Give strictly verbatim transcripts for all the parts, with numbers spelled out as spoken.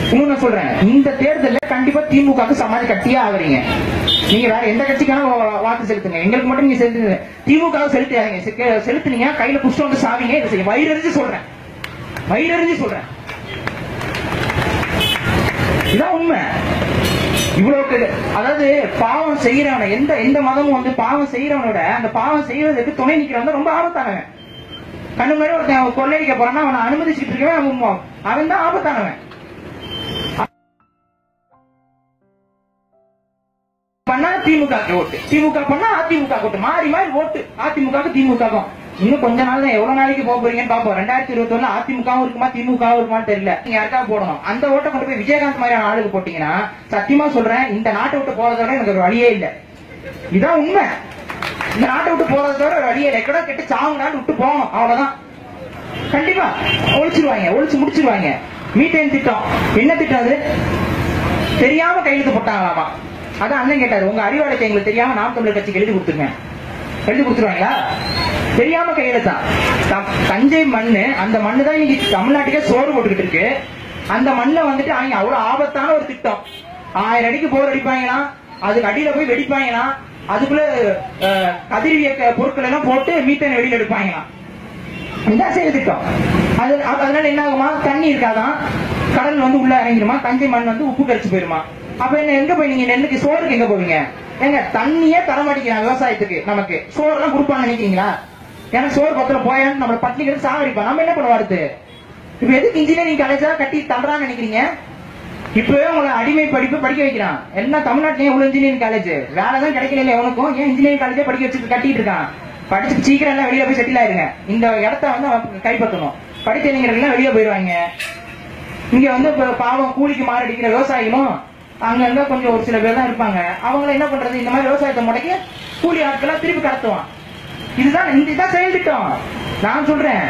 இன்னும் நான் சொல்றேன், இந்த தேர்தலில் கண்டிப்பா திமுக சமாதி கட்டியே ஆகுறீங்க. நீங்க வேற எந்த கட்சிக்கான வாக்கு செலுத்துங்க, எங்களுக்கு மட்டும் நீங்க செலுத்துங்க. திமுக செலுத்தாதீங்க. செலுத்துனீங்க கையில புஷ்டம் வந்து சாவிங்க. இதை செய்ய வயிறறிஞ்சு சொல்றேன், வயிறறிஞ்சு சொல்றேன். இதான் உண்மை. இவ்வளவு அதாவது பாவம் செய்யறவன எந்த எந்த மதமும் வந்து பாவம் செய்யறவனோட அந்த பாவம் செய்யறதுக்கு துணை நிக்கிறவன் ரொம்ப ஆபத்தானவன். கண்ணு முன்னாடி ஒருத்தன் கொள்ளையடிக்க போறான்னா அவனை அனுமதிச்சுட்டு இருக்கவன் அவன் தான் ஆபத்தானவன். பண்ணா திமுக ஓட்டு, திமுக பண்ணா அதிமுக ஓட்டு, மாறி மாறி ஓட்டு அதிமுக திமுக. இன்னும் கொஞ்ச நாள் தான், எவ்வளவு நாளைக்கு போக போறீங்கன்னு பாப்போம். ரெண்டாயிரத்தி இருபத்தி ஒண்ணுல அதிமுகவும் இருக்குமா திமுகவும் இருக்குமான்னு தெரியல. நீங்க யாருக்கா போடணும். அந்த ஓட்டை கொண்டு போய் விஜயகாந்த் மாதிரியான ஆளுக்கு போட்டீங்கன்னா சத்தியமா சொல்றேன், இந்த நாட்டை விட்டு போறத விட எனக்கு ஒரு வழியே இல்லை. இதுதான் உண்மை. இந்த நாட்டை விட்டு போறத விட ஒரு வழியே இல்லை. எக்கடா கெட்டு சாவுனான்னு விட்டு போகணும், அவ்வளவுதான். கண்டிப்பா ஒழிச்சிருவாங்க, ஒழிச்சு முடிச்சிருவாங்க. மீட்டேன் திட்டம் என்ன திட்டம்? அது தெரியாம கையெழுத்து போட்டாங்களாமா. அதான் அண்ணன் கேட்டாரு, உங்க அறிவாளத்தை எங்களுக்கு தெரியாம நாம் தமிழர் கட்சிக்கு எழுதி கொடுத்துருங்க. எழுதி கொடுத்துருவாங்களா? தெரியாம கையெழுத்தான். தஞ்சை மண்ணு, அந்த மண்ணு தான் இன்னைக்கு தமிழ்நாட்டுக்கே சோறு போட்டுக்கிட்டு இருக்கு. அந்த மண்ணை வந்துட்டு அவங்க அவ்வளவு ஆபத்தான ஒரு திட்டம். ஆயிரம் அடிக்கு போர் அடிப்பாங்களாம், அதுக்கு அடியில போய் வெடிப்பாங்களாம், அதுக்குள்ள கதிரியக்க பொருட்கள் எல்லாம் போட்டு மீத்தேன் வெளியில எடுப்பாங்களாம். இதான் செயல் திட்டம். அது அதனால என்ன ஆகுமா? தண்ணி இருக்காதான், கடல் வந்து உள்ள இறங்கிடுமா, தஞ்சை மண் வந்து உப்பு கரிச்சு போயிருமா. அப்ப என்ன எங்க போய் நீங்க நெல்லுக்கு சோறுக்கு எங்க போவீங்க? எங்க தண்ணியே தரமாட்டிக்கிறாங்க விவசாயத்துக்கு. நமக்கு சோறு எல்லாம் கொடுப்பான்னு நினைக்கிறீங்களா? எனக்கு சோறு பத்திர போயான்னு நம்மள பட்டினிக்கிறது சாவடிப்பா. நம்ம என்ன பண்ணுவோம் அடுத்து? இப்ப எதுக்கு இன்ஜினியரிங் காலேஜா கட்டி தள்ளுறான்னு நினைக்கிறீங்க? இப்பவே உங்களை அடிமை படிப்பு படிக்க வைக்கிறான். என்ன தமிழ்நாட்டிலேயே இவ்வளவு இன்ஜினியரிங் காலேஜ் வேலைதான் கிடைக்கல எவனுக்கும். ஏன் இன்ஜினியரிங் காலேஜே படிக்க வச்சுட்டு கட்டிட்டு இருக்கான்? படிச்சு சீக்கிரம் எல்லாம் வெளியே போய் செட்டில் ஆயிருங்க. இந்த இடத்த வந்து கைப்பற்றணும். படித்த இளைஞர்கள் எல்லாம் வெளியே போயிருவாங்க. இங்க வந்து பாவம் கூலிக்கு மாரடிக்கிற விவசாயிகளும் அங்கங்க கொஞ்சம் ஒரு சில பேர் தான் இருப்பாங்க. அவங்களை என்ன பண்றது? இந்த மாதிரி விவசாயத்தை முடக்கி கூலி ஆட்களா திருப்பி கடத்துவான். இதுதான் இதுதான் செயல் திட்டம். நான் சொல்றேன்,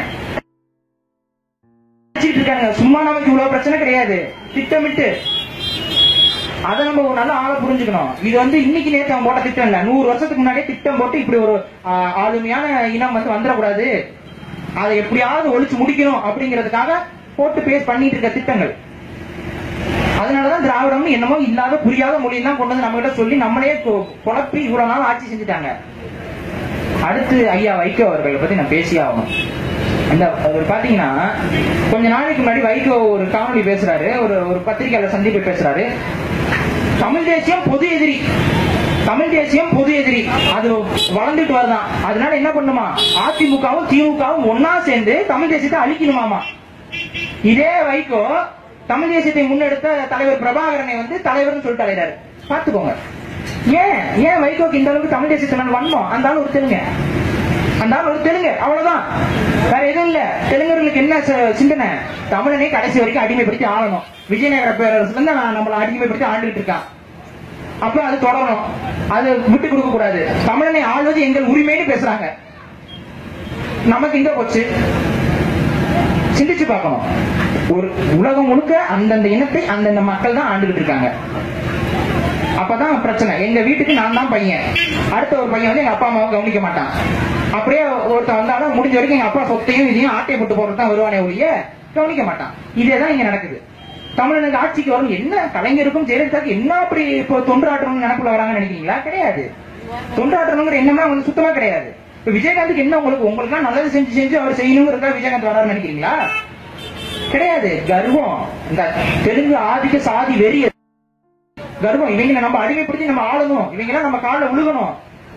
இருக்காங்க சும்மா. நமக்கு இவ்வளவு பிரச்சனை கிடையாது, திட்டமிட்டு. அதை நம்ம ஒரு நல்ல ஆளை புரிஞ்சுக்கணும். இது வந்து இன்னைக்கு நேற்று அவன் போட்ட திட்டம் இல்ல, நூறு வருஷத்துக்கு முன்னாடியே திட்டம் போட்டு இப்படி ஒரு ஆளுமையான இனம் வந்து வந்துடக்கூடாது, அதை எப்படியாவது ஒழிச்சு முடிக்கணும் அப்படிங்கிறதுக்காக போட்டு பேஸ் பண்ணிட்டு இருக்க திட்டங்கள். அதனாலதான் திராவிடம் என்னமோ இல்லாத புரியாத மொழியெல்லாம் கொண்டு வந்து நம்ம கிட்ட சொல்லி நம்மளே குழப்பி இவ்வளவு நாள் ஆட்சி செஞ்சுட்டாங்க. அடுத்து ஐயா வைகோ அவர்களை பத்தி நான் பேசி ஆகணும். இந்த பாத்தீங்கன்னா கொஞ்ச நாளைக்கு முன்னாடி வைகோ ஒரு காணொலி பேசுறாரு, ஒரு ஒரு பத்திரிகையாளர் சந்திப்பு பேசுறாரு. தமிழ் தேசியம் பொது எதிரி, தமிழ் தேசியம் பொது எதிரி, அது வளர்ந்துட்டு வருதான். அதனால என்ன பண்ணுமா, அதிமுகவும் திமுகவும் ஒன்னா சேர்ந்து தமிழ் தேசியத்தை அழிக்கணுமாமா. இதே வைகோ தமிழ் தேசியத்தை முன்னெடுத்த தலைவர் பிரபாகரனை வந்து தலைவர்னு சொல்லிட்டு அழைறாரு. பாத்துக்கோங்க. ஏன் ஏன் வைகோக்கு இந்த அளவுக்கு தமிழ் தேசியத்தை வந்தோம்? அந்த ஆள் ஒரு தெலுங்கு, அந்த ஆள் ஒரு தெலுங்கு, அவ்வளவுதான், வேற எதுவும் இல்ல. தெலுங்கர்களுக்கு என்ன சிந்தனை? தமிழனை கடைசி வரைக்கும் அடிமைப்படுத்தி ஆளணும். விஜயநகர பேரரசுல இருந்து நம்மளை அடிமைப்படுத்தி ஆண்டுகிட்டு இருக்கான். அப்ப அது தொடரணும், அது விட்டு கொடுக்க கூடாது. தமிழனை ஆள்வது எங்கள் உரிமைன்னு பேசுறாங்க. நமக்கு எங்க போச்சு? சிந்திச்சு பார்க்கணும். ஒரு உலகம் முழுக்க அந்தந்த இனத்தை அந்தந்த மக்கள் தான் ஆண்டுகிட்டு இருக்காங்க. அப்பதான் பிரச்சனை. எங்க வீட்டுக்கு நான் தான் பையன், அடுத்த ஒரு பையன் வந்து எங்க அப்பா அம்மாவை கவனிக்க மாட்டான். அப்படியே ஒருத்தன் வந்தாலும் முடிஞ்ச வரைக்கும் எங்க அப்பா சொத்தையும் இதையும் ஆட்டையை போட்டு போறது தான் வருவானே ஒழிய கவனிக்க மாட்டான். இதேதான் இங்க நடக்குது. தமிழனுக்கு ஆட்சிக்கு வரும் என்ன கலைஞருக்கும் ஜெயலலிதாவுக்கு என்ன அப்படி இப்போ தொண்டாற்றணும் நினைப்புல வராங்கன்னு நினைக்கிறீங்களா? கிடையாது. தொண்டாற்றணுங்கிற எண்ணமே அவங்களுக்கு சுத்தமா கிடையாது. இப்ப விஜயகாந்துக்கு என்ன உங்களுக்கு உங்களுக்கு நல்லது செஞ்சு செஞ்சு அவர் செய்யணுங்கிறதா விஜயகாந்த் வராருன்னு நினைக்கிறீங்களா? கிடையாது. கர்வம், இந்த தெலுங்கு ஆதிக்க சாதி வெறிய கர்வம். இவங்களை நம்ம அடிமைப்படுத்தி நம்ம ஆளணும், இவங்க நம்ம காலில் விழுகணும்.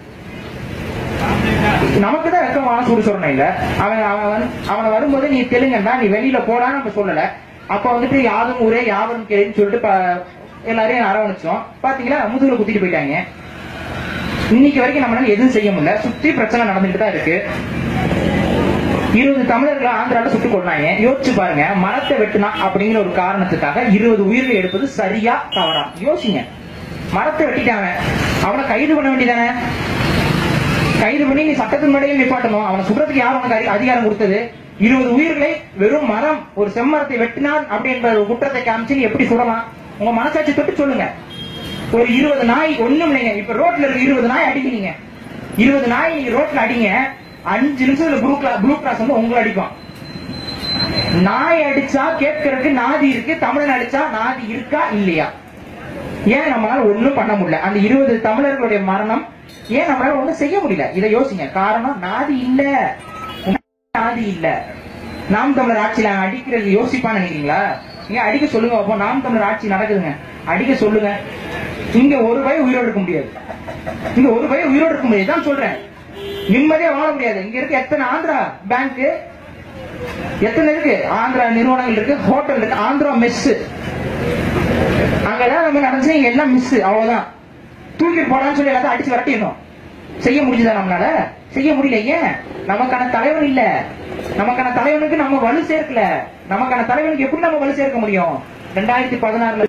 நமக்குதான் வெக்கமான சூடு சொல்லணும். இல்ல அவன் அவன் அவனை வரும்போது நீ தெலுங்கண்டா நீ வெளியில போடான்னு நம்ம சொல்லல. அப்ப வந்துட்டு யாரும் ஊரே யாவரும் கேள்வின்னு சொல்லிட்டு எல்லாரையும் அரவணைச்சோம். பாத்தீங்களா, முதுகுல குத்திட்டு போயிட்டாங்க. இன்னைக்கு வரைக்கும் நம்மளால எதுவும் செய்ய முடியல. சுத்தி பிரச்சனை நடந்துட்டு தான் இருக்கு. இருபது தமிழர்கள் ஆந்திரால சுட்டுக் கொண்டாங்க. யோசிச்சு பாருங்க, மரத்தை வெட்டினா அப்படிங்கிற ஒரு காரணத்துக்காக இருபது உயிர்கள் எடுப்பது சரியா தவறா? யோசிங்க. மரத்தை வெட்டிட்டாங்க, அவனை கைது பண்ண வேண்டியதானே? கைது பண்ணி நீ சட்டத்தின் முறையில் நிப்பாட்டணும். அவனை சுடுறதுக்கு யார் உனக்கு அதிகாரம் கொடுத்தது? இருபது உயிர்களை வெறும் மரம், ஒரு செம்மரத்தை வெட்டினார் அப்படின்ற ஒரு குற்றத்தை காமிச்சு நீ எப்படி சுடலாம்? உங்க மனசாட்சி தொட்டு சொல்லுங்க. ஒரு இருபது நாய் ஒண்ணும் இல்லைங்க. இப்ப ரோட்ல இருக்க இருபது நாய் அடிக்கிறீங்க, இருபது நாய் நீங்க ரோட்ல அடிங்க, அஞ்சு நிமிஷத்துல ப்ளூ கிளாஸ் ப்ளூ கிளாஸ் வந்து உங்களை அடிப்பான். நாய் அடிச்சா கேட்கறதுக்கு நாதி இருக்கு, தமிழன் அடிச்சா நாதி இருக்கா இல்லையா? ஏன் நம்மளால ஒண்ணும் பண்ண முடியல? அந்த இருபது தமிழர்களுடைய மரணம் ஏன் நம்மளால ஒண்ணும் செய்ய முடியல? இதை யோசிங்க. காரணம் நாதி இல்ல, நாதி இல்ல. நாம் தமிழர் ஆட்சியில அடிக்கிறது யோசிப்பான்னு நினைக்கிறீங்களா? நீங்க அடிக்க சொல்லுங்க அப்போ. நாம் தமிழர் ஆட்சி நடக்குதுங்க, அடிக்க சொல்லுங்க. இங்க ஒரு பய உயிரோடு இருக்க முடியாது, இங்க ஒரு பய உயிரோடு இருக்க முடியாது தான் சொல்றேன். நிம்மதியா வாழ முடியாது. இங்க இருக்கு எத்தனை ஆந்திரா பேங்க், எத்தனை இருக்கு ஆந்திரா நிறுவனங்கள் இருக்கு, ஹோட்டல் இருக்கு, ஆந்திரா மெஸ். அங்கெல்லாம் நம்ம நடந்துச்சு எல்லாம் மிஸ், அவ்வளவுதான். தூக்கி போடான்னு சொல்லி எல்லாத்தையும் அடிச்சு விரட்டிடணும். செய்ய முடியுதா நம்மளால? செய்ய முடியல. ஏன்? நமக்கான தலைவன் இல்ல. நமக்கான தலைவனுக்கு நம்ம வலு சேர்க்கல. நமக்கான தலைவனுக்கு எப்படி நம்ம வலு சேர்க்க முடியும்? ரெண்டாயிரத்தி பதினாறுல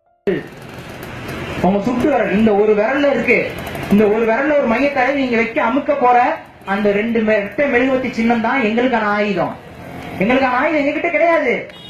உங்க சுட்டு விரல் இந்த ஒரு விரல்ல இருக்கு. இந்த ஒரு விரல்ல ஒரு மையத்தை நீங்க வைக்க அமுக்க போற அந்த ரெண்டு மெழுகுவத்தி சின்னம் தான் எங்களுக்கான ஆயுதம். எங்களுக்கான ஆயுதம் எங்ககிட்ட கிடையாது,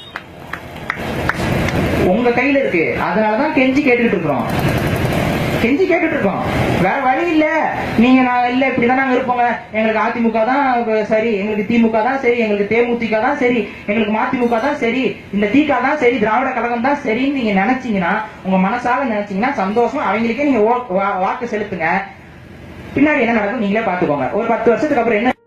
உங்க கையில இருக்கு. அதனாலதான் கெஞ்சி கேட்டுக்கிட்டு இருக்கிறோம், கெஞ்சி கேட்டுட்டு இருக்கோம். வேற வழி இல்ல. நீங்க நான் இல்ல இப்படிதான் நாங்க இருப்போங்க, எங்களுக்கு அதிமுக தான் சரி, எங்களுக்கு திமுக தான் சரி, எங்களுக்கு தேமுதிக தான் சரி, எங்களுக்கு மதிமுக தான் சரி, இந்த திக தான் சரி, திராவிட கழகம் தான் சரின்னு நீங்க நினைச்சீங்கன்னா, உங்க மனசால நினைச்சீங்கன்னா சந்தோஷமா அவங்களுக்கே நீங்க வாக்கு செலுத்துங்க. பின்னாடி என்ன நடக்கும் நீங்களே பாத்துக்கோங்க. ஒரு பத்து வருஷத்துக்கு அப்புறம் என்ன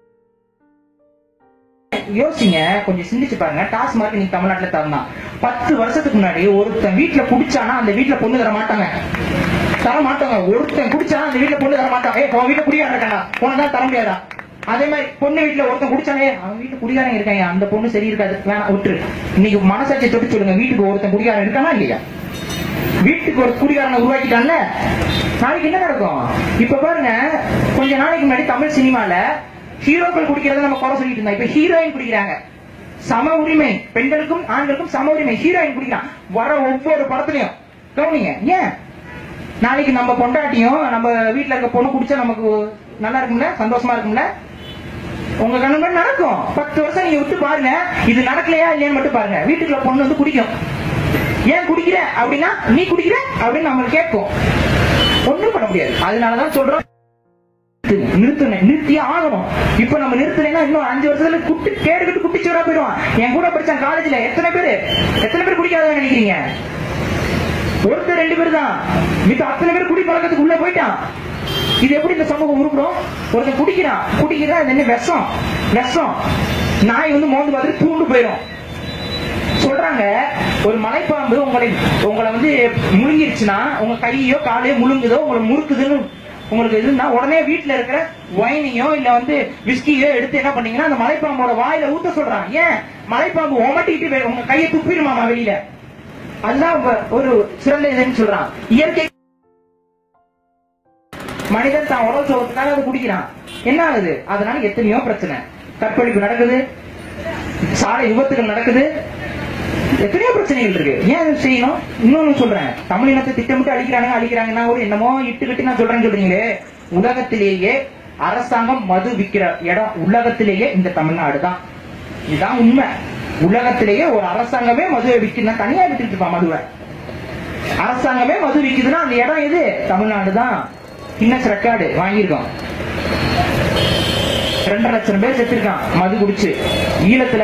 யோசிங்க, கொஞ்சம் சிந்திச்சு பாருங்க. டாஸ்மார்க் நீங்க தமிழ்நாட்டுல தரலாம். பத்து வருஷத்துக்கு முன்னாடி ஒருத்தன் வீட்டுல குடிச்சானா அந்த வீட்டுல பொண்ணு தர மாட்டாங்க, தர மாட்டாங்க. ஒருத்தன் குடிச்சானா அந்த வீட்டுல பொண்ணு தர மாட்டாங்க. ஏ உன் வீட்டுல குடியார இருக்காங்க, உனதான் தர முடியாதா? அதே மாதிரி பொண்ணு வீட்டுல ஒருத்தன் குடிச்சானே அவன் வீட்டுல குடிகாரங்க இருக்காங்க, அந்த பொண்ணு சரி இருக்காது, வேணாம் விட்டுரு. இன்னைக்கு மனசாட்சி தொட்டு சொல்லுங்க, வீட்டுக்கு ஒருத்தன் குடிகாரன் இருக்கானா இல்லையா? வீட்டுக்கு ஒரு குடிகாரனை உருவாக்கிட்டான்ல, நாளைக்கு என்ன நடக்கும்? இப்ப பாருங்க, கொஞ்ச நாளைக்கு முன்னாடி தமிழ் சினிமால ஹீரோக்கள் குடிக்கிறத நம்ம குறை சொல்லிட்டு இருந்தோம். இப்ப ஹீரோயின் குடிக்கிறாங்க. சம உரிமை, பெண்களுக்கும் ஆண்களுக்கும் சம உரிமை. ஹீரோயின் குடிக்கிறான் வர ஒவ்வொரு படத்துலயும். கவனிங்க. ஏன்? நாளைக்கு நம்ம பொண்டாட்டியும் நம்ம வீட்டுல இருக்க பொண்ணு குடிச்சா நமக்கு நல்லா இருக்கும்ல, சந்தோஷமா இருக்கும்ல? உங்க கண்ணு நடக்கும். பத்து வருஷம் நீங்க விட்டு பாருங்க, இது நடக்கலையா இல்லையான்னு மட்டும் பாருங்க. வீட்டுக்குள்ள பொண்ணு வந்து குடிக்கும். ஏன் குடிக்கிற அப்படின்னா, நீ குடிக்கிற அப்படின்னு நம்ம கேட்கும். ஒண்ணும் பண்ண முடியாது. அதனாலதான் சொல்றோம் நிறுத்தணும், நிறுத்தியே ஆகணும். இப்ப நம்ம நிறுத்தலைன்னா இன்னும் அஞ்சு வருஷத்துல குட்டி கேடுகிட்டு குட்டிச்சோரா போயிடுவான். என் கூட படிச்சான் காலேஜ்ல எத்தனை பேரு எத்தனை பேர் குடிக்காத நினைக்கிறீங்க? ஒருத்தர் ரெண்டு பேர் தான், மித்த அத்தனை பேர் குடி பழக்கத்துக்கு உள்ள போயிட்டான். இது எப்படி இந்த சமூகம் உருப்படும்? ஒருத்தன் குடிக்கிறான், குடிக்கிறா என்ன விஷம், விஷம். நாய் வந்து மோந்து பார்த்துட்டு தூண்டு போயிடும். சொல்றாங்க ஒரு மலைப்பாம்பு உங்களை உங்களை வந்து முழுங்கிருச்சுன்னா, உங்க கையோ காலையோ முழுங்குதோ உங்களை முறுக்குதுன்னு உங்களுக்கு இதுன்னா, உடனே வீட்டுல இருக்கிற ஒயினையோ இல்ல வந்து விஸ்கியோ எடுத்து என்ன பண்ணீங்கன்னா அந்த மலைப்பாம்போட வாயில ஊத்த சொல்றாங்க. ஏன்? மலைப்பாம்பு ஒமட்டிட்டு உங்க கையை துப்பிடுமாமா வெளியில. அதுதான் ஒரு சிறந்த இதுன்னு சொல்றான். இயற்கை மனிதன் தான் உடல் சோகத்துக்காக அது குடிக்கிறான். என்ன ஆகுது? அதனால எத்தனையோ பிரச்சனை, கற்பழிப்பு நடக்குது, சாலை விபத்துகள் நடக்குது, எத்தனையோ பிரச்சனைகள் இருக்கு. ஏன் செய்யணும்? இன்னொன்னு சொல்றேன், தமிழ் இனத்தை திட்டமிட்டு அழிக்கிறாங்க அழிக்கிறாங்கன்னா ஒரு என்னமோ இட்டுக்கிட்டு நான் சொல்றேன்னு சொல்றீங்களே. உலகத்திலேயே அரசாங்கம் மது விற்கிற இடம் உலகத்திலேயே இந்த தமிழ்நாடு தான். இதுதான் உண்மை. உலகத்திலேயே ஒரு அரசாங்கமே மதுவை விற்கணும், தனியா விட்டுட்டு இருப்பான் மதுவை. அரசாங்கமே மது விற்குதுன்னா அந்த இடம் எது? தமிழ்நாடு தான். கின்னஸ் ரெக்கார்டு வாங்கியிருக்கோம். ரெண்டரை லட்சம் பேர் செத்துருக்கான் மது குடிச்சு. ஈழத்துல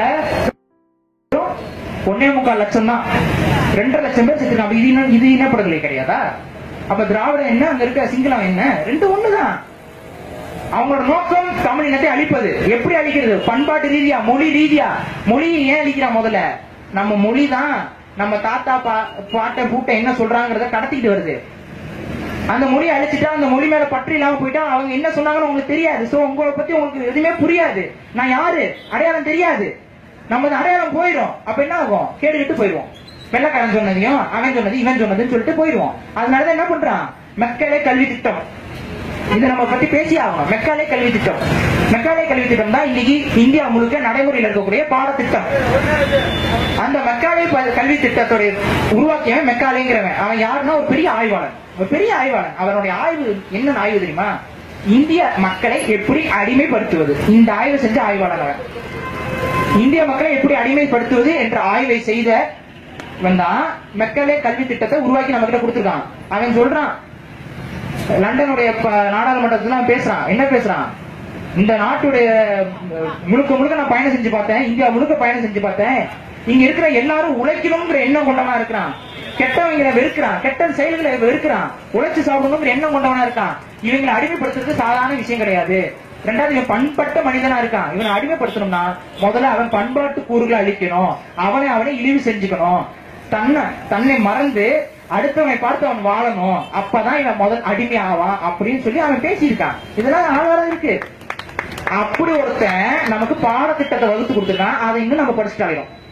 ஒன்னே முக்கால் லட்சம் தான், ரெண்டரை லட்சம் பேர் செத்துருக்கான். இது இது இனப்படுகொலை கிடையாதா? அப்ப திராவிடம் என்ன, அங்க இருக்க சிங்களம் என்ன, ரெண்டு ஒண்ணுதான். அவங்களோட நோக்கம் தமிழ் இனத்தை அழிப்பது. எப்படி அழிக்கிறது? பண்பாட்டு ரீதியா, மொழி ரீதியா. மொழியை ஏன் அழிக்கிறான்? முதல்ல நம்ம மொழி தான் நம்ம தாத்தா பா பாட்ட பூட்ட என்ன சொல்றாங்கிறத கடத்திட்டு வருது. அந்த மொழியை அழிச்சிட்டா, அந்த மொழி மேல பற்று இல்லாம போயிட்டா அவங்க என்ன சொன்னாங்கன்னு உங்களுக்கு தெரியாது. சோ உங்களை பத்தி உங்களுக்கு எதுவுமே புரியாது. நான் யாரு அடையாளம் தெரியாது. நம்ம அடையாளம் போயிடும். அப்ப என்ன ஆகும்? கேட்டுக்கிட்டு போயிடுவோம். வெள்ளக்காரன் சொன்னதையும் அவன் சொன்னது இவன் சொன்னதுன்னு சொல்லிட்டு போயிடுவோம். அதனாலதான் என்ன பண்றான்? மெக்காலே கல்வி திட்டம், இதை நம்ம பத்தி பேசி ஆகணும். மெக்காலே கல்வி திட்டம், மெக்காலே கல்வி திட்டம் தான் இன்னைக்கு இந்தியா முழுக்க நடைமுறையில் இருக்கக்கூடிய பாடத்திட்டம். அந்த மெக்காலே கல்வி திட்டத்துடைய உருவாக்கியவன் மெக்காலேங்கிறவன். அவன் யாருன்னா ஒரு பெரிய ஆய்வாளன், ஒரு பெரிய ஆய்வாளன். அவனுடைய ஆய்வு என்ன ஆய்வு தெரியுமா? இந்திய மக்களை எப்படி அடிமைப்படுத்துவது. இந்த ஆய்வு செஞ்ச ஆய்வாளர் அவன். இந்திய மக்களை எப்படி அடிமைப்படுத்துவது என்ற ஆய்வை செய்த வந்தான் மெக்காலே கல்வி திட்டத்தை உருவாக்கி நம்ம கிட்ட கொடுத்துருக்கான். அவன் சொல்றான், லண்டனுடைய நாடாளுமன்றத்துல பேசுறான். என்ன பேசுறான்? இந்த நாட்டுடைய முழுக்க முழுக்க நான் பயணம் செஞ்சு பார்த்தேன், இந்தியா முழுக்க பயணம் செஞ்சு பார்த்தேன். இங்க இருக்கிற எல்லாரும் உழைக்கணுங்கிற எண்ணம் கொண்டவனா இருக்கிறான், கெட்டவங்களை வெறுக்கிறான், கெட்ட செயல்களை வெறுக்கிறான், உழைச்சு சாப்பிடணுங்கிற எண்ணம் கொண்டவனா இருக்கான். இவங்களை அடிமைப்படுத்துறது சாதாரண விஷயம் கிடையாது. ரெண்டாவது, இவன் பண்பட்ட மனிதனா இருக்கான். இவனை அடிமைப்படுத்தணும்னா முதல்ல அவன் பண்பாட்டு கூறுகளை அழிக்கணும், அவனை அவனை இழிவு செஞ்சுக்கணும், தன்னை தன்னை மறந்து அடுத்தவனை பார்த்து அவன் வாழணும், அப்பதான் இவன் முதல் அடிமை ஆவான் அப்படின்னு சொல்லி அவன் பேசியிருக்கான். இதெல்லாம் ஆதாரம் இருக்கு. அப்படி ஒருத்தன் நமக்கு பாடத்திட்டத்தை வகுத்து கொடுத்துருக்கான், அதை இன்னும் நம்ம படிச்சுட்டு அலையும்.